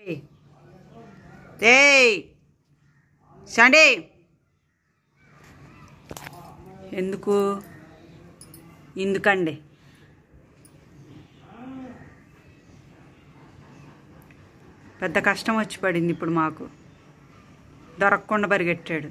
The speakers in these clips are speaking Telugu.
ఏయ్ సండే ఎందుకండి పెద్ద కష్టం వచ్చి పడింది ఇప్పుడు మాకు. దొరకకుండా పరిగెట్టాడు.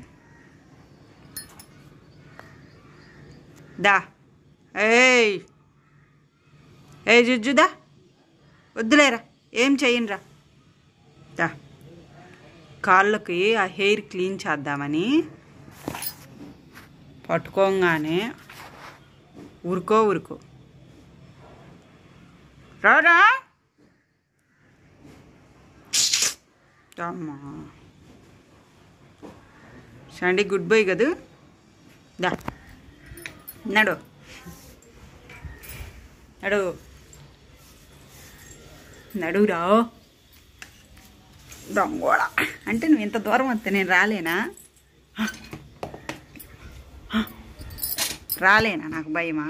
దా ఏయ్ జుజ్జుదా వద్దులేరా, ఏం చెయ్యనురా. దా కాళ్ళకి ఆ హెయిర్ క్లీన్ చేద్దామని పట్టుకోగానే ఉరుకో రారా. అమ్మా సండే గుడ్ బై కదూ. దా నడు నడురా దొంగోడ. అంటే నువ్వు ఇంత దూరం వస్తే నేను రాలేనా? నాకు భయమా?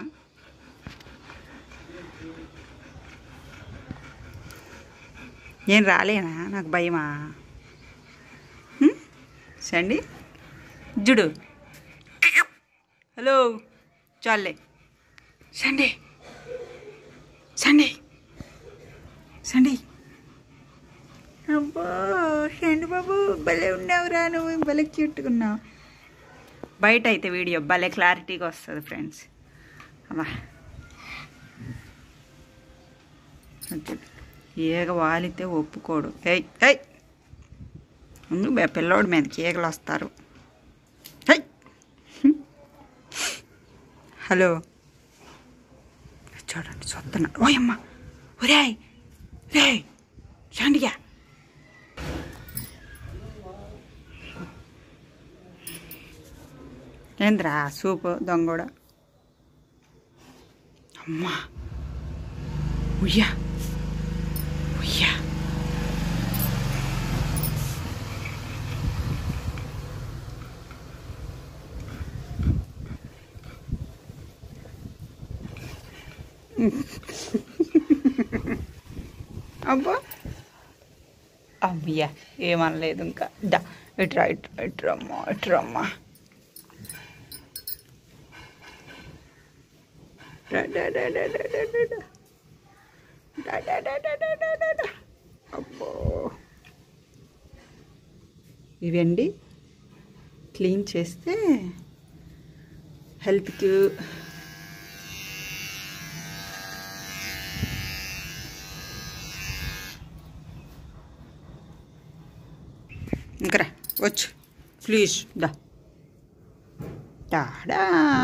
నేను రాలేనా? నాకు భయమా? సండి జుడు హలో చాలే. సండే అబ్బో సండి బాబు భలే ఉన్నావురా, నువ్వు భలే క్యూట్గా. బయట అయితే వీడియో భలే క్లారిటీగా వస్తుంది ఫ్రెండ్స్. అమ్మా ఈగ వాలితే ఒప్పుకోడు. ముందు పిల్లోడి మీదకి ఈగలు వస్తారు. హలో చూడండి చూస్తున్నాడు. ఓయమ్మ రే షాండిగా ఏంద్రా సూపు దొంగోడ. అమ్మా ఉయ్యా అబ్బా అమ్మయ్యా ఏమనలేదు ఇంకా. దా ఇట్రమ్మా అబ్బో ఇవండి క్లీన్ చేస్తే హెల్త్కి ఇంకా వచ్చు ప్లీజ్. డాడా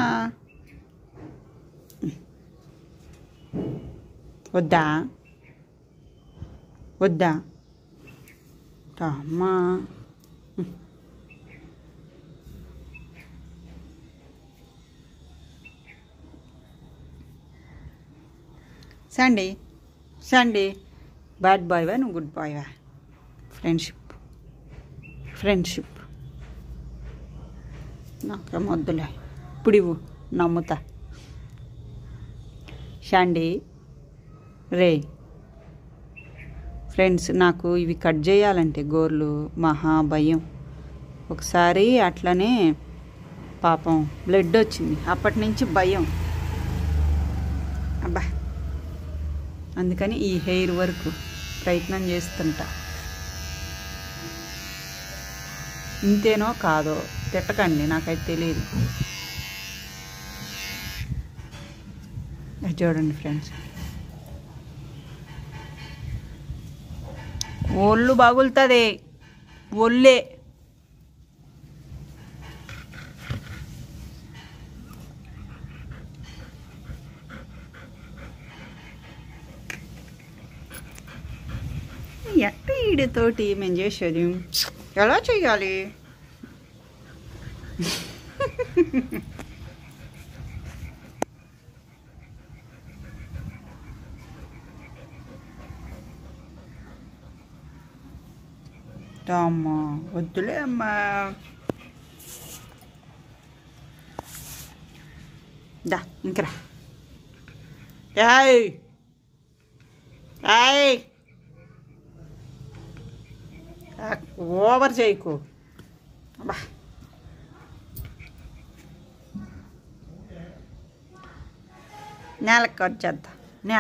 వద్దా అమ్మా. సండే బ్యాడ్ బాయ్వా నువ్వు గుడ్ బాయ్వా? ఫ్రెండ్షిప్ నాకేం వద్దులే ఇప్పుడు ఇవ్వు నమ్ముతా. షాండీ రే ఫ్రెండ్స్, నాకు ఇవి కట్ చేయాలంటే గోర్లు మహా భయం. ఒకసారి అట్లనే పాపం బ్లడ్ వచ్చింది, అప్పటి నుంచి భయం. అబ్బా అందుకని ఈ హెయిర్ వరకు ప్రయత్నం చేస్తుంటా. ఇంతేనో కాదో తిట్టకండి, నాకైతే తెలియదు. చూడండి ఫ్రెండ్స్, ఒళ్ళు బాగులుతుంది ఒళ్ళే. ఎట్ట ఈడితోటి మేము చేసేది ఎలా చెయ్యాలి? అమ్మా వద్దులే అమ్మా. దా ఇంకరా. ఓవర్ చేయకు. అబ్బా నేలకు కట్ చేద్దాం.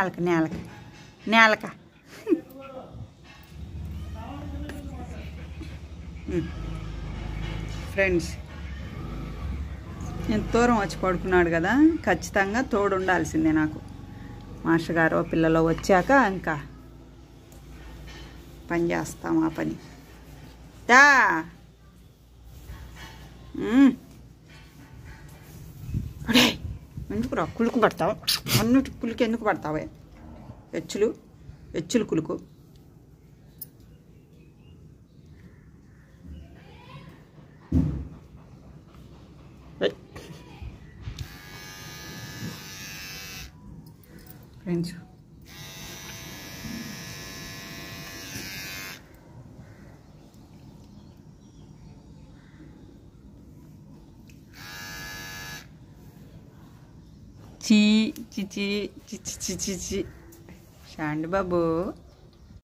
నేలక ఫ్రెండ్స్, నేను దూరం వచ్చి పడుకున్నాడు కదా, ఖచ్చితంగా తోడు ఉండాల్సిందే నాకు. మాస్టర్ గారు పిల్లలు వచ్చాక ఇంకా పని చేస్తాం. ఆ పని దా అడే ఎందుకురా కులుకు పడతావు? అన్నిటి కులికి ఎందుకు పడతావే? ఎచ్చులు కులుకు. ఫ్రెండ్స్, చీ చీ చీ చీ చీ చీ చీ శాండు బాబు